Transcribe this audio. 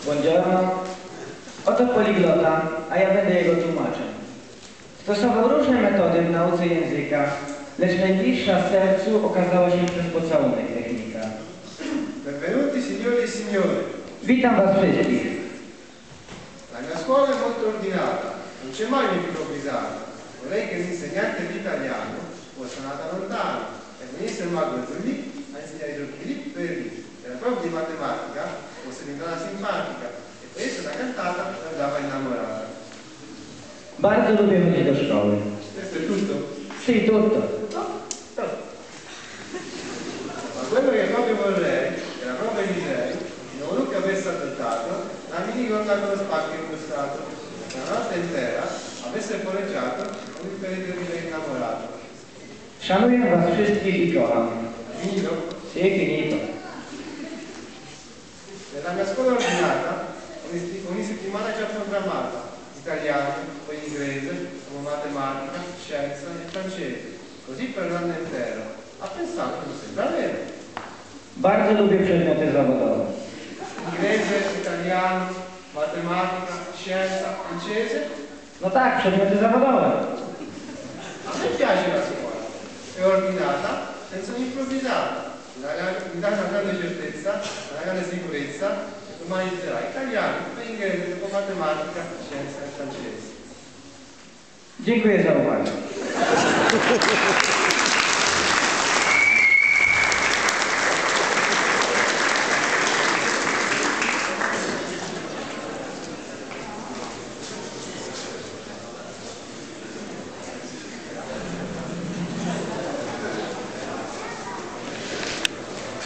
Buongiorno. Oto poliglota, a ja będę jego tłumaczem. Stosował różne metody w nauce języka, lecz najbliższa sercu okazała się przez pocałunek technika. Benvenuti signori e signore. Witam was wszystkich. La mia scuola è molto ordinata, non c'è mai un'improvvisata. Vorrei che l'insegnante di italiano fosse nata lontano e venisse il mago lì a insegnare i giochi lì per lì. E la prova di matematica fosse diventata simpatica e pensa una cantata e andava innamorata. Bardzo lubię chodzić do szkoły. Questo è tutto? Sì, tutto. Ma quello che proprio vorrei, che la prova di lei, non Luca avesse adottato la minigonda con lo spacco incrustato, che la notte intera avesse poreggiato con il periodo di lei innamorato. Szanuję was wszystkich i kocham. Finito? Sì, finito. Nella mia scuola ordinata, ogni settimana già programmata, italiano, poi inglese, come matematica, scienza e francese, così per l'anno intero. Ha pensato che non sembra vero. Bardzo lubię przedmioty zawodowe. Inglese, italiano, matematica, scienza, francese. No tak, przedmioty zawodowe. A me piace la scuola, è ordinata, senza un'improvvisata, mi dà una grande certezza, una grande sicurezza, e domani dirà italiano, poi inglese, poi matematica, scienza e francese. Dziękuję za uwagę.